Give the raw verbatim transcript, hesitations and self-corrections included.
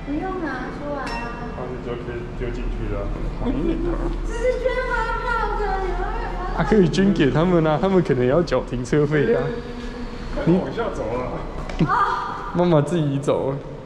不用拿出来啊。 那你就可以丢进去了。 这是捐发票的，你们啊，可以捐给他们啊，他们可能也要缴停车费啊。 你往下走了。 妈妈自己走。